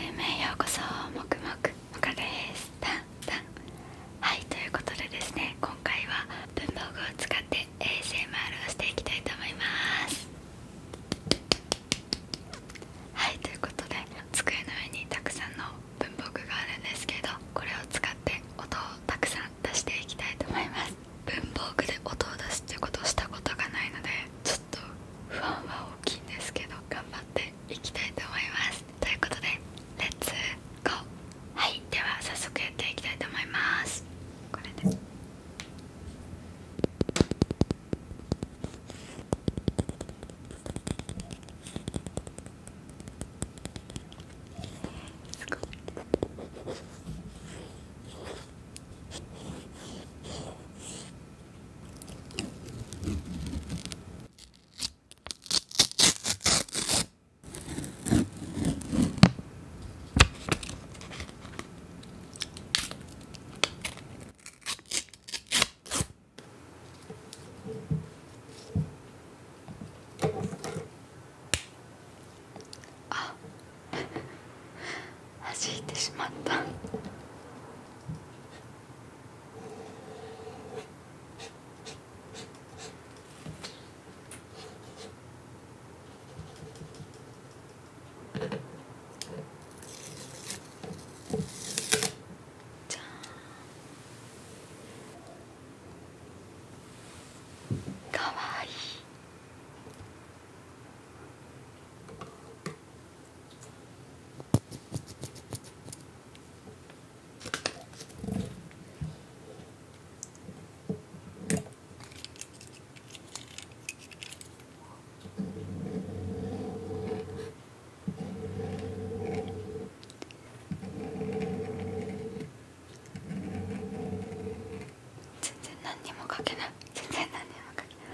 へようこそ。もくもくもかです。タンタン。はい、ということでですね、今回は文房具を使って ASMR をしていきたいと思います。はい、ということで机の上にたくさんの文房具があるんですけど、これを使って音をたくさん出していきたいと思います。文房具で音を出すっていうことをしたことがないので、ちょっと不安は大きいんですけど、頑張っていきたいと思います。ということでレッツゴー。はい、では早速やっていきたいと思います。これです。すごい。あ、弾いてしまった。じゃあかわいい。全然何にもかけない。全然何にもかけない。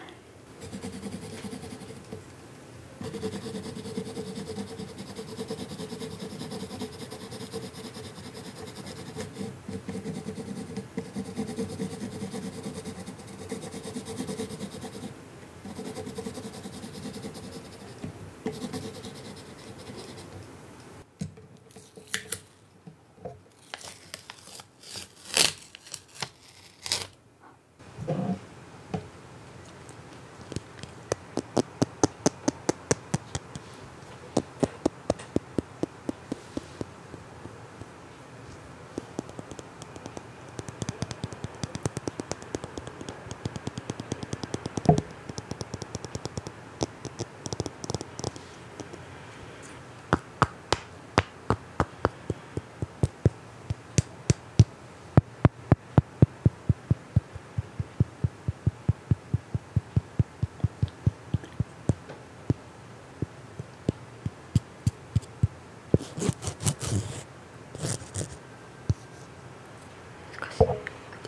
少し。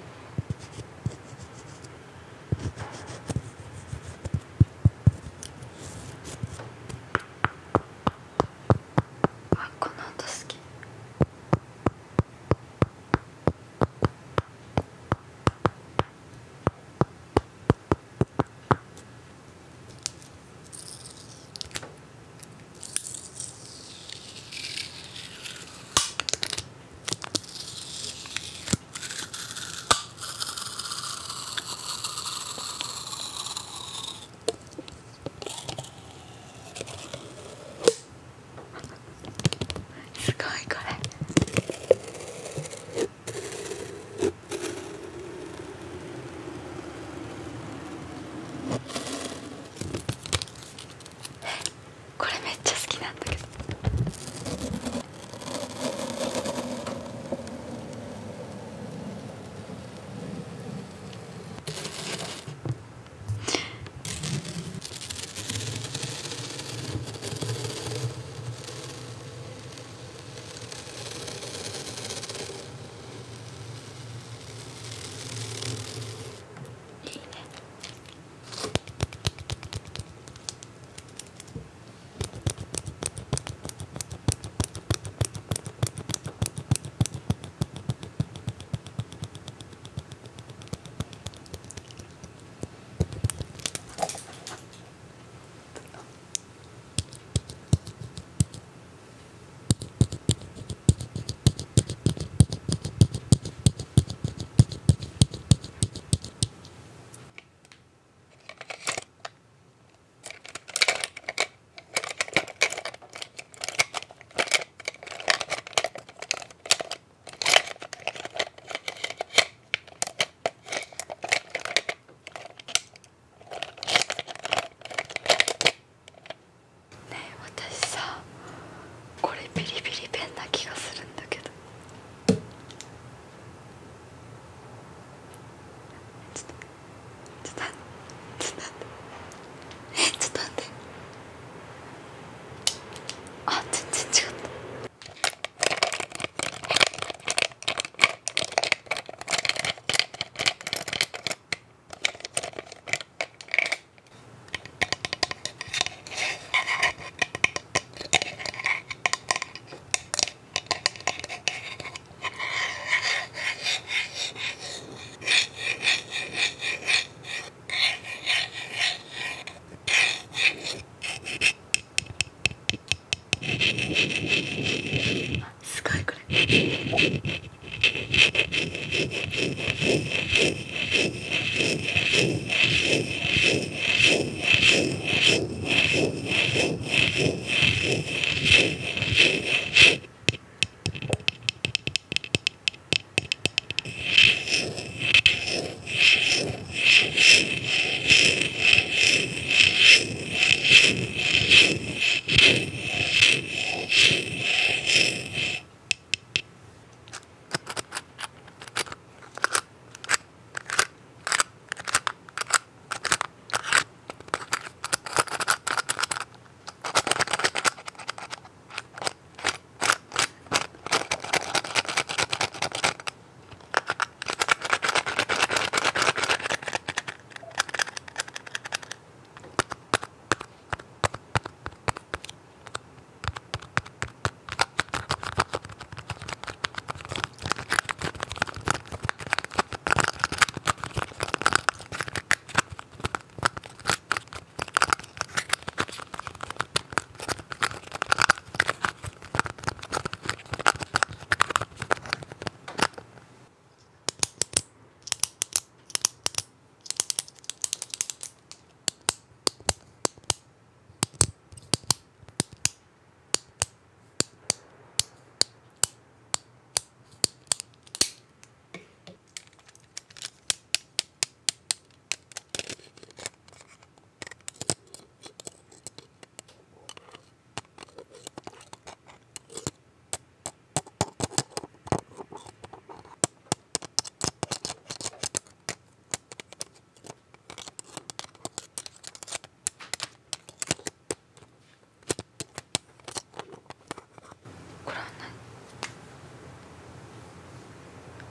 あ、この音好き。すごいこれ。これめっちゃ好きなんだけど。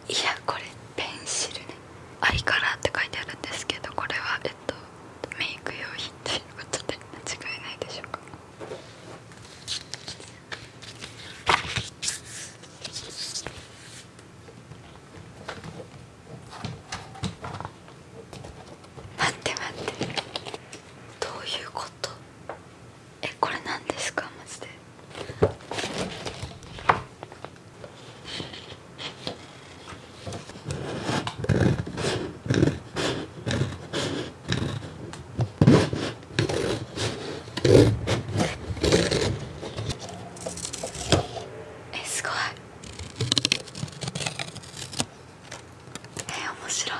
いやこれペンシルね。アイカラーって書いてあるんですけど、これはメイク用品ということで間違いないでしょうか。待って待って、どういうこと？これ何ですかマジで。すごい。面白い。